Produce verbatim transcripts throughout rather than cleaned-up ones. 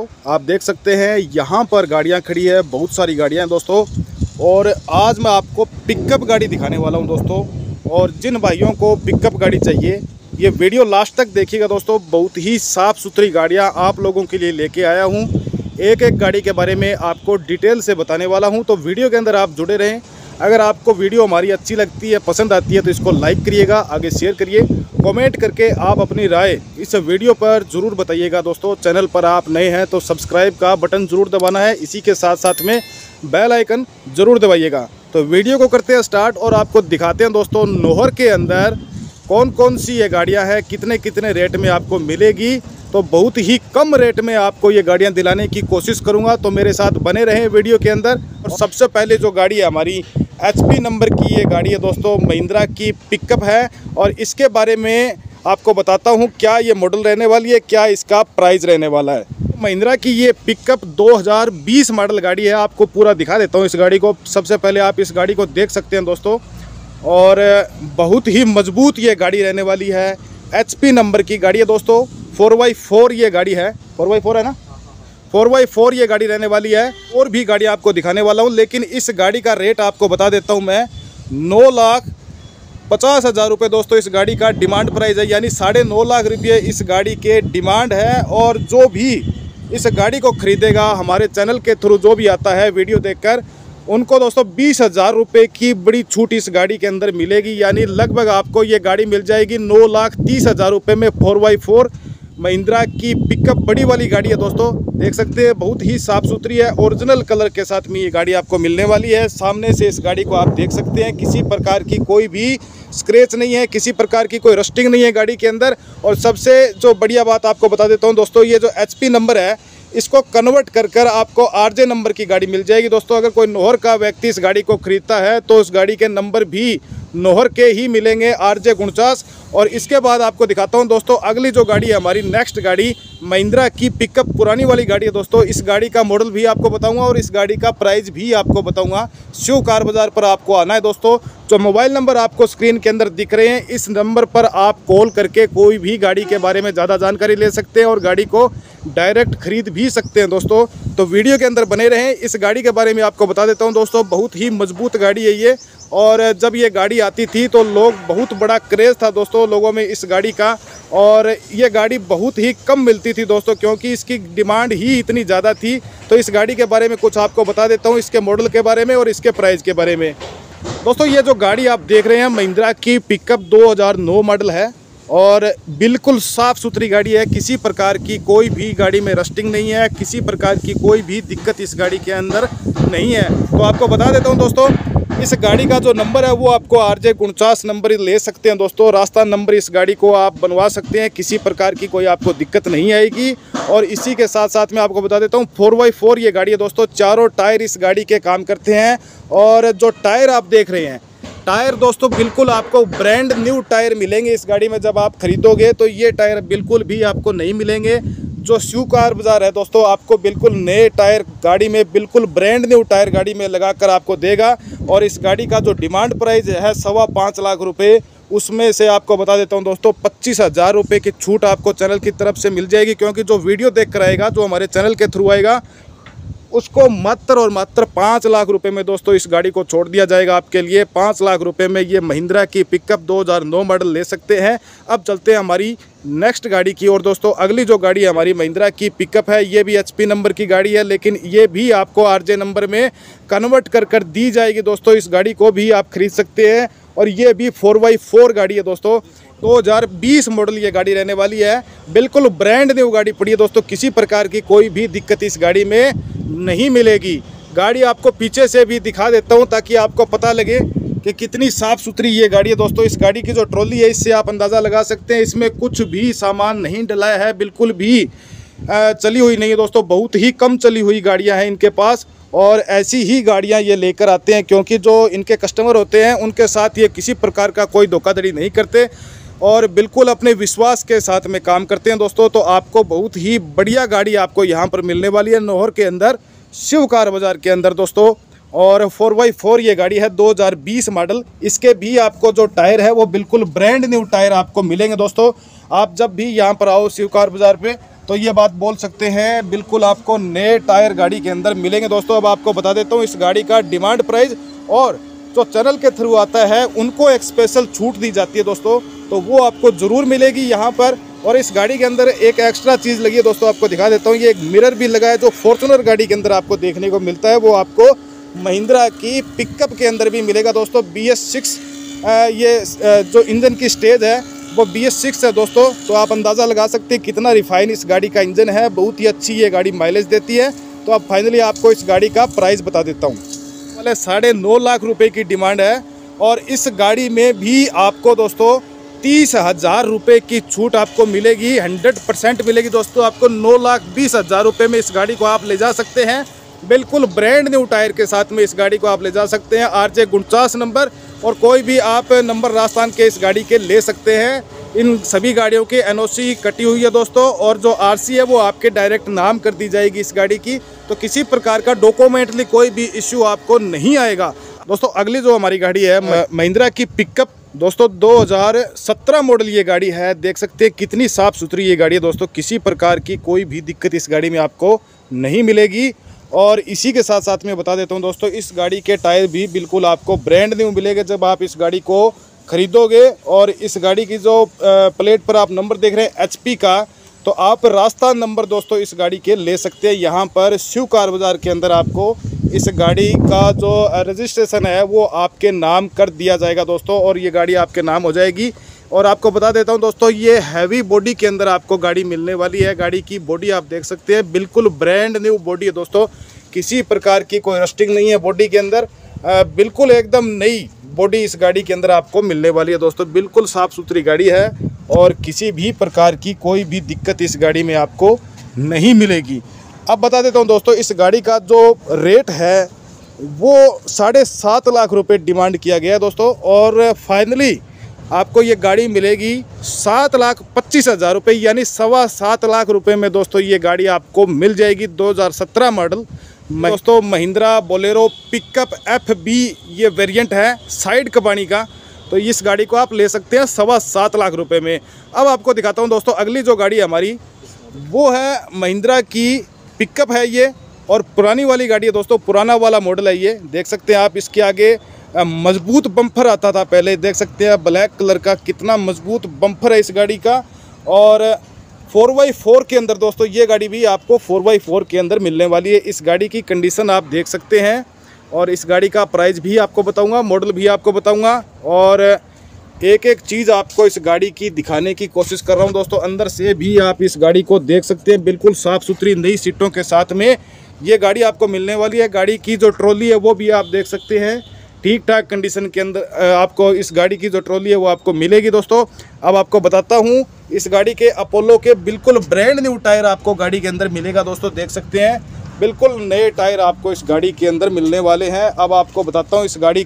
आप देख सकते हैं यहाँ पर गाड़ियाँ खड़ी है, बहुत सारी गाड़ियाँ हैं दोस्तों। और आज मैं आपको पिकअप गाड़ी दिखाने वाला हूँ दोस्तों। और जिन भाइयों को पिकअप गाड़ी चाहिए ये वीडियो लास्ट तक देखिएगा दोस्तों। बहुत ही साफ़ सुथरी गाड़ियाँ आप लोगों के लिए लेके आया हूँ। एक एक गाड़ी के बारे में आपको डिटेल से बताने वाला हूँ, तो वीडियो के अंदर आप जुड़े रहें। अगर आपको वीडियो हमारी अच्छी लगती है, पसंद आती है, तो इसको लाइक करिएगा, आगे शेयर करिए, कमेंट करके आप अपनी राय इस वीडियो पर ज़रूर बताइएगा दोस्तों। चैनल पर आप नए हैं तो सब्सक्राइब का बटन ज़रूर दबाना है, इसी के साथ साथ में बेल आइकन ज़रूर दबाइएगा। तो वीडियो को करते हैं स्टार्ट और आपको दिखाते हैं दोस्तों नौहर के अंदर कौन कौन सी ये गाड़ियाँ हैं, कितने कितने रेट में आपको मिलेगी। तो बहुत ही कम रेट में आपको ये गाड़ियाँ दिलाने की कोशिश करूँगा, तो मेरे साथ बने रहें वीडियो के अंदर। और सबसे पहले जो गाड़ी है हमारी एच पी नंबर की ये गाड़ी है दोस्तों, महिंद्रा की पिकअप है। और इसके बारे में आपको बताता हूँ क्या ये मॉडल रहने वाली है, क्या इसका प्राइस रहने वाला है। महिंद्रा की ये पिकअप दो हज़ार बीस मॉडल गाड़ी है। आपको पूरा दिखा देता हूँ इस गाड़ी को। सबसे पहले आप इस गाड़ी को देख सकते हैं दोस्तों, और बहुत ही मजबूत ये गाड़ी रहने वाली है। एच पी नंबर की गाड़ी है दोस्तों, फोर बाई फोर ये गाड़ी है। फोर बाई फोर है ना, फोर बाई फोर ये गाड़ी रहने वाली है। और भी गाड़ी आपको दिखाने वाला हूँ, लेकिन इस गाड़ी का रेट आपको बता देता हूँ मैं। नौ लाख पचास हज़ार रुपये दोस्तों इस गाड़ी का डिमांड प्राइस है, यानी साढ़े नौ लाख रुपये इस गाड़ी के डिमांड है। और जो भी इस गाड़ी को ख़रीदेगा हमारे चैनल के थ्रू, जो भी आता है वीडियो देखकर, उनको दोस्तों बीस हज़ार रुपये की बड़ी छूट इस गाड़ी के अंदर मिलेगी। यानी लगभग आपको ये गाड़ी मिल जाएगी नौ लाख तीस हज़ार रुपये में। फोर बाई फोर महिंद्रा की पिकअप बड़ी वाली गाड़ी है दोस्तों, देख सकते हैं बहुत ही साफ़ सुथरी है। ओरिजिनल कलर के साथ में ये गाड़ी आपको मिलने वाली है। सामने से इस गाड़ी को आप देख सकते हैं, किसी प्रकार की कोई भी स्क्रैच नहीं है, किसी प्रकार की कोई रस्टिंग नहीं है गाड़ी के अंदर। और सबसे जो बढ़िया बात आपको बता देता हूँ दोस्तों, ये जो एच पी नंबर है इसको कन्वर्ट कर कर आपको आर जे नंबर की गाड़ी मिल जाएगी दोस्तों। अगर कोई नौहर का व्यक्ति इस गाड़ी को खरीदता है तो उस गाड़ी के नंबर भी नौहर के ही मिलेंगे, आर जे उनचास। और इसके बाद आपको दिखाता हूं दोस्तों अगली जो गाड़ी है हमारी, नेक्स्ट गाड़ी महिंद्रा की पिकअप पुरानी वाली गाड़ी है दोस्तों। इस गाड़ी का मॉडल भी आपको बताऊंगा और इस गाड़ी का प्राइस भी आपको बताऊंगा। शिव कार बाजार पर आपको आना है दोस्तों। जो मोबाइल नंबर आपको स्क्रीन के अंदर दिख रहे हैं, इस नंबर पर आप कॉल करके कोई भी गाड़ी के बारे में ज़्यादा जानकारी ले सकते हैं और गाड़ी को डायरेक्ट खरीद भी सकते हैं दोस्तों। तो वीडियो के अंदर बने रहें। इस गाड़ी के बारे में आपको बता देता हूं दोस्तों, बहुत ही मजबूत गाड़ी है ये। और जब ये गाड़ी आती थी तो लोग बहुत बड़ा क्रेज़ था दोस्तों लोगों में इस गाड़ी का। और ये गाड़ी बहुत ही कम मिलती थी दोस्तों, क्योंकि इसकी डिमांड ही इतनी ज़्यादा थी। तो इस गाड़ी के बारे में कुछ आपको बता देता हूँ, इसके मॉडल के बारे में और इसके प्राइस के बारे में। दोस्तों ये जो गाड़ी आप देख रहे हैं महिंद्रा की पिकअप दो हज़ार नौ मॉडल है और बिल्कुल साफ़ सुथरी गाड़ी है। किसी प्रकार की कोई भी गाड़ी में रस्टिंग नहीं है, किसी प्रकार की कोई भी दिक्कत इस गाड़ी के अंदर नहीं है। तो आपको बता देता हूं दोस्तों, इस गाड़ी का जो नंबर है वो आपको आर जे उनचास नंबर ले सकते हैं दोस्तों। रास्ता नंबर इस गाड़ी को आप बनवा सकते हैं, किसी प्रकार की कोई आपको दिक्कत नहीं आएगी। और इसी के साथ साथ में आपको बता देता हूँ फोर बाई फोर ये गाड़ी है दोस्तों। चारों टायर इस गाड़ी के काम करते हैं। और जो टायर आप देख रहे हैं, टायर दोस्तों बिल्कुल आपको ब्रांड न्यू टायर मिलेंगे इस गाड़ी में। जब आप खरीदोगे तो ये टायर बिल्कुल भी आपको नहीं मिलेंगे। जो शिव कार बाजार है दोस्तों, आपको बिल्कुल नए टायर गाड़ी में, बिल्कुल ब्रांड न्यू टायर गाड़ी में लगाकर आपको देगा। और इस गाड़ी का जो डिमांड प्राइस है सवा पाँच लाख रुपए, उसमें से आपको बता देता हूं दोस्तों पच्चीस हज़ार रुपये की छूट आपको चैनल की तरफ से मिल जाएगी। क्योंकि जो वीडियो देख कर आएगा, जो हमारे चैनल के थ्रू आएगा, उसको मात्र और मात्र पाँच लाख रुपए में दोस्तों इस गाड़ी को छोड़ दिया जाएगा आपके लिए। पाँच लाख रुपए में ये महिंद्रा की पिकअप दो हज़ार नौ मॉडल ले सकते हैं। अब चलते हैं हमारी नेक्स्ट गाड़ी की और दोस्तों। अगली जो गाड़ी हमारी महिंद्रा की पिकअप है, ये भी एच पी नंबर की गाड़ी है, लेकिन ये भी आपको आर जे नंबर में कन्वर्ट कर कर दी जाएगी दोस्तों। इस गाड़ी को भी आप खरीद सकते हैं। और ये भी फोर बाई फोर गाड़ी है दोस्तों, दो हज़ार बीस मॉडल ये गाड़ी रहने वाली है। बिल्कुल ब्रांड न्यू गाड़ी पड़ी है दोस्तों, किसी प्रकार की कोई भी दिक्कत इस गाड़ी में नहीं मिलेगी। गाड़ी आपको पीछे से भी दिखा देता हूं ताकि आपको पता लगे कि कितनी साफ़ सुथरी ये गाड़ी है दोस्तों। इस गाड़ी की जो ट्रॉली है, इससे आप अंदाज़ा लगा सकते हैं इसमें कुछ भी सामान नहीं डलाया है, बिल्कुल भी चली हुई नहीं है दोस्तों। बहुत ही कम चली हुई गाड़ियाँ हैं इनके पास। और ऐसी ही गाड़ियां ये लेकर आते हैं, क्योंकि जो इनके कस्टमर होते हैं उनके साथ ये किसी प्रकार का कोई धोखाधड़ी नहीं करते और बिल्कुल अपने विश्वास के साथ में काम करते हैं दोस्तों। तो आपको बहुत ही बढ़िया गाड़ी आपको यहाँ पर मिलने वाली है नौहर के अंदर, शिव कार बाजार के अंदर दोस्तों। और फोर बाई फोर ये गाड़ी है दो हज़ार बीस मॉडल। इसके भी आपको जो टायर है वो बिल्कुल ब्रांड न्यू टायर आपको मिलेंगे दोस्तों। आप जब भी यहाँ पर आओ शिव कार बाजार पे तो ये बात बोल सकते हैं बिल्कुल आपको नए टायर गाड़ी के अंदर मिलेंगे दोस्तों। अब आपको बता देता हूँ इस गाड़ी का डिमांड प्राइस, और जो चैनल के थ्रू आता है उनको एक स्पेशल छूट दी जाती है दोस्तों, तो वो आपको ज़रूर मिलेगी यहाँ पर। और इस गाड़ी के अंदर एक एक्स्ट्रा चीज़ लगी है दोस्तों, आपको दिखा देता हूँ। ये एक मिरर भी लगा है जो फॉर्च्यूनर गाड़ी के अंदर आपको देखने को मिलता है, वो आपको महिंद्रा की पिकअप के अंदर भी मिलेगा दोस्तों। बी एस सिक्स ये जो इंजन की स्टेज है वो बी एस सिक्स है दोस्तों, तो आप अंदाज़ा लगा सकते हैं कितना रिफाइन इस गाड़ी का इंजन है। बहुत ही अच्छी ये गाड़ी माइलेज देती है। तो अब फाइनली आपको इस गाड़ी का प्राइस बता देता हूँ। वाले साढ़े नौ लाख रुपए की डिमांड है, और इस गाड़ी में भी आपको दोस्तों तीस हज़ार रुपये की छूट आपको मिलेगी, हंड्रेड परसेंट मिलेगी दोस्तों। आपको नौ लाख बीस हज़ार रुपये में इस गाड़ी को आप ले जा सकते हैं, बिल्कुल ब्रांड न्यू टायर के साथ में इस गाड़ी को आप ले जा सकते हैं। आर जे उनचास नंबर, और कोई भी आप नंबर राजस्थान के इस गाड़ी के ले सकते हैं। इन सभी गाड़ियों की एन ओ सी कटी हुई है दोस्तों, और जो आर सी है वो आपके डायरेक्ट नाम कर दी जाएगी इस गाड़ी की, तो किसी प्रकार का डॉक्यूमेंटली कोई भी इश्यू आपको नहीं आएगा दोस्तों। अगली जो हमारी गाड़ी है महिंद्रा की पिकअप दोस्तों, दो हज़ार सत्रह मॉडल ये गाड़ी है। देख सकते हैं कितनी साफ़ सुथरी ये गाड़ी है दोस्तों, किसी प्रकार की कोई भी दिक्कत इस गाड़ी में आपको नहीं मिलेगी। और इसी के साथ साथ में बता देता हूं दोस्तों, इस गाड़ी के टायर भी बिल्कुल आपको ब्रांड न्यू मिलेंगे जब आप इस गाड़ी को खरीदोगे। और इस गाड़ी की जो प्लेट पर आप नंबर देख रहे हैं एच पी का, तो आप राजस्थान नंबर दोस्तों इस गाड़ी के ले सकते हैं। यहाँ पर शिव कार बाज़ार के अंदर आपको इस गाड़ी का जो रजिस्ट्रेशन है वो आपके नाम कर दिया जाएगा दोस्तों, और ये गाड़ी आपके नाम हो जाएगी। और आपको बता देता हूं दोस्तों, ये हैवी बॉडी के अंदर आपको गाड़ी मिलने वाली है। गाड़ी की बॉडी आप देख सकते हैं, बिल्कुल ब्रांड न्यू बॉडी है दोस्तों, किसी प्रकार की कोई रस्टिंग नहीं है बॉडी के अंदर, बिल्कुल एकदम नई बॉडी इस गाड़ी के अंदर आपको मिलने वाली है दोस्तों। बिल्कुल साफ़ सुथरी गाड़ी है, और किसी भी प्रकार की कोई भी दिक्कत इस गाड़ी में आपको नहीं मिलेगी। अब बता देता हूं दोस्तों, इस गाड़ी का जो रेट है वो साढ़े सात लाख रुपए डिमांड किया गया है दोस्तों, और फाइनली आपको ये गाड़ी मिलेगी सात लाख पच्चीस हज़ार रुपये, यानी सवा सात लाख रुपए में दोस्तों ये गाड़ी आपको मिल जाएगी। दो हज़ार सत्रह मॉडल दोस्तों Mahindra Bolero pickup F B ये वेरिएंट है साइड कबाड़ी का, तो इस गाड़ी को आप ले सकते हैं सवा सात लाख रुपए में। अब आपको दिखाता हूं दोस्तों, अगली जो गाड़ी हमारी वो है महिंद्रा की पिकअप है ये, और पुरानी वाली गाड़ी है दोस्तों, पुराना वाला मॉडल है ये। देख सकते हैं आप, इसके आगे मजबूत बम्पर आता था पहले, देख सकते हैं ब्लैक कलर का कितना मजबूत बम्पर है इस गाड़ी का। और फोर बाई फोर के अंदर दोस्तों ये गाड़ी भी आपको फोर बाई फोर के अंदर मिलने वाली है। इस गाड़ी की कंडीशन आप देख सकते हैं, और इस गाड़ी का प्राइस भी आपको बताऊंगा, मॉडल भी आपको बताऊंगा, और एक एक चीज़ आपको इस गाड़ी की दिखाने की कोशिश कर रहा हूं दोस्तों। अंदर से भी आप इस गाड़ी को देख सकते हैं, बिल्कुल साफ़ सुथरी नई सीटों के साथ में ये गाड़ी आपको मिलने वाली है। गाड़ी की जो ट्रॉली है वो भी आप देख सकते हैं, ठीक ठाक कंडीशन के अंदर आपको इस गाड़ी की जो ट्रॉली है वो आपको मिलेगी दोस्तों। अब आपको बताता हूँ, इस गाड़ी के अपोलो के बिल्कुल ब्रांड न्यू टायर आपको गाड़ी के अंदर मिलेगा दोस्तों। देख सकते हैं बिल्कुल नए टायर आपको इस गाड़ी के अंदर मिलने वाले हैं। अब आपको बताता हूँ इस गाड़ी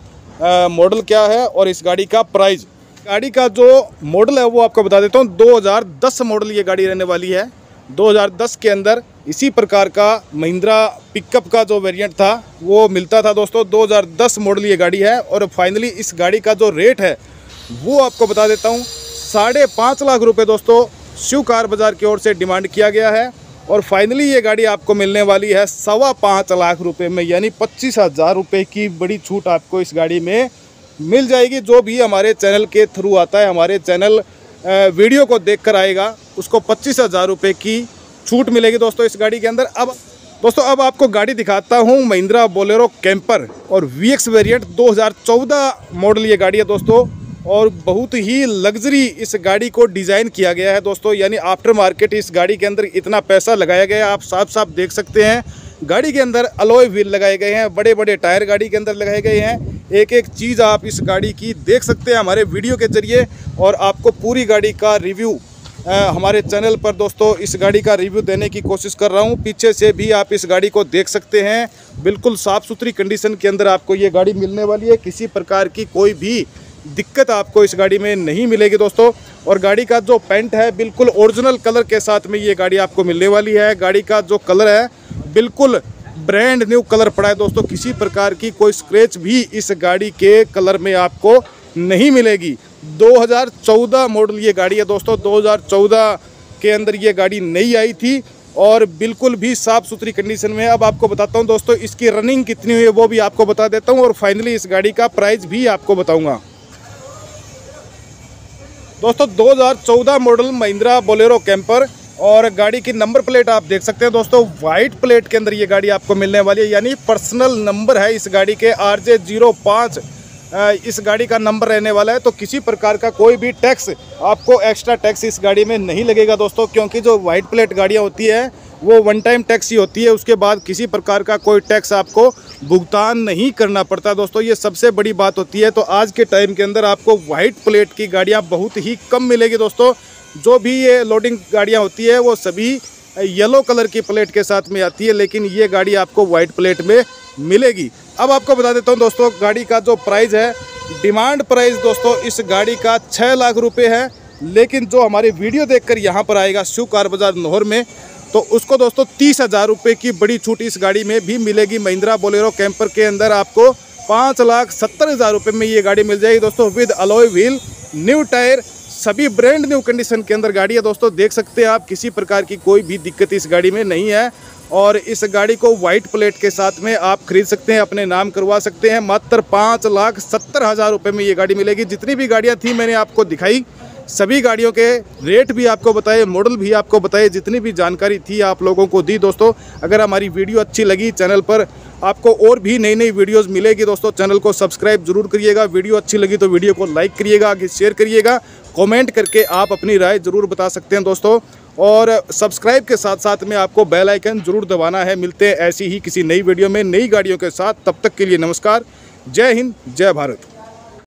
का मॉडल क्या है और इस गाड़ी का प्राइस। गाड़ी का जो मॉडल है वो आपको बता देता हूँ, दो हज़ार दस मॉडल ये गाड़ी रहने वाली है। दो हज़ार दस के अंदर इसी प्रकार का महिंद्रा पिकअप का जो वेरिएंट था वो मिलता था दोस्तों। दो हज़ार दस मॉडल ये गाड़ी है, और फाइनली इस गाड़ी का जो रेट है वो आपको बता देता हूँ, साढ़े पाँच लाख रुपए दोस्तों शिव कार बाज़ार की ओर से डिमांड किया गया है। और फाइनली ये गाड़ी आपको मिलने वाली है सवा पाँच लाख रुपए में, यानी पच्चीस हज़ार रुपये की बड़ी छूट आपको इस गाड़ी में मिल जाएगी। जो भी हमारे चैनल के थ्रू आता है, हमारे चैनल वीडियो को देखकर आएगा, उसको पच्चीस हज़ार रुपये की छूट मिलेगी दोस्तों इस गाड़ी के अंदर। अब दोस्तों अब आपको गाड़ी दिखाता हूँ महिंद्रा बोलेरो कैंपर और वी एक्स वेरिएंट दो हज़ार चौदह मॉडल ये गाड़ी है दोस्तों, और बहुत ही लग्जरी इस गाड़ी को डिज़ाइन किया गया है दोस्तों। यानी आफ्टर मार्केट इस गाड़ी के अंदर इतना पैसा लगाया गया है, आप साफ साफ देख सकते हैं। गाड़ी के अंदर अलॉय व्हील लगाए गए हैं, बड़े बड़े टायर गाड़ी के अंदर लगाए गए हैं। एक एक चीज़ आप इस गाड़ी की देख सकते हैं हमारे वीडियो के ज़रिए, और आपको पूरी गाड़ी का रिव्यू हमारे चैनल पर दोस्तों इस गाड़ी का रिव्यू देने की कोशिश कर रहा हूं। पीछे से भी आप इस गाड़ी को देख सकते हैं, बिल्कुल साफ़ सुथरी कंडीशन के अंदर आपको ये गाड़ी मिलने वाली है। किसी प्रकार की कोई भी दिक्कत आपको इस गाड़ी में नहीं मिलेगी दोस्तों। और गाड़ी का जो पेंट है बिल्कुल ओरिजिनल कलर के साथ में ये गाड़ी आपको मिलने वाली है। गाड़ी का जो कलर है बिल्कुल ब्रांड न्यू कलर पड़ा है दोस्तों, किसी प्रकार की कोई स्क्रैच भी इस गाड़ी के कलर में आपको नहीं मिलेगी। दो हज़ार चौदह मॉडल ये गाड़ी है दोस्तों, दो हज़ार चौदह के अंदर ये गाड़ी नई आई थी और बिल्कुल भी साफ़ सुथरी कंडीशन में है। अब आपको बताता हूँ दोस्तों इसकी रनिंग कितनी हुई है वो भी आपको बता देता हूँ और फाइनली इस गाड़ी का प्राइस भी आपको बताऊँगा। दोस्तों दो हज़ार चौदह मॉडल महिंद्रा बोलेरो कैंपर और गाड़ी की नंबर प्लेट आप देख सकते हैं दोस्तों, वाइट प्लेट के अंदर ये गाड़ी आपको मिलने वाली है, यानी पर्सनल नंबर है इस गाड़ी के आर जे जीरो पाँच इस गाड़ी का नंबर रहने वाला है। तो किसी प्रकार का कोई भी टैक्स आपको एक्स्ट्रा टैक्स इस गाड़ी में नहीं लगेगा दोस्तों, क्योंकि जो वाइट प्लेट गाड़ियाँ होती है वो वन टाइम टैक्स ही होती है, उसके बाद किसी प्रकार का कोई टैक्स आपको भुगतान नहीं करना पड़ता दोस्तों, ये सबसे बड़ी बात होती है। तो आज के टाइम के अंदर आपको वाइट प्लेट की गाड़ियाँ बहुत ही कम मिलेगी दोस्तों। जो भी ये लोडिंग गाड़ियाँ होती है वो सभी येलो कलर की प्लेट के साथ में आती है, लेकिन ये गाड़ी आपको वाइट प्लेट में मिलेगी। अब आपको बता देता हूँ दोस्तों गाड़ी का जो प्राइस है, डिमांड प्राइस दोस्तों इस गाड़ी का छः लाख रुपए है, लेकिन जो हमारी वीडियो देखकर यहाँ पर आएगा शिव कार बाजार नौहर में तो उसको दोस्तों तीस हज़ार रुपये की बड़ी छूट इस गाड़ी में भी मिलेगी। महिंद्रा बोलेरो कैंपर के अंदर आपको पाँच लाख सत्तर हज़ार रुपये में ये गाड़ी मिल जाएगी दोस्तों, with alloy wheel, new tyre, सभी ब्रांड न्यू कंडीशन के अंदर गाड़ी है दोस्तों। देख सकते हैं आप किसी प्रकार की कोई भी दिक्कत इस गाड़ी में नहीं है और इस गाड़ी को वाइट प्लेट के साथ में आप खरीद सकते हैं, अपने नाम करवा सकते हैं। मात्र पाँच लाख सत्तर हज़ार रुपये में ये गाड़ी मिलेगी। जितनी भी गाड़ियाँ थी मैंने आपको दिखाई, सभी गाड़ियों के रेट भी आपको बताए, मॉडल भी आपको बताए, जितनी भी जानकारी थी आप लोगों को दी दोस्तों। अगर हमारी वीडियो अच्छी लगी, चैनल पर आपको और भी नई नई वीडियोस मिलेगी दोस्तों, चैनल को सब्सक्राइब जरूर करिएगा। वीडियो अच्छी लगी तो वीडियो को लाइक करिएगा, आगे शेयर करिएगा, कमेंट करके आप अपनी राय जरूर बता सकते हैं दोस्तों। और सब्सक्राइब के साथ साथ में आपको बेल आइकन जरूर दबाना है। मिलते हैं ऐसी ही किसी नई वीडियो में नई गाड़ियों के साथ, तब तक के लिए नमस्कार, जय हिंद, जय भारत।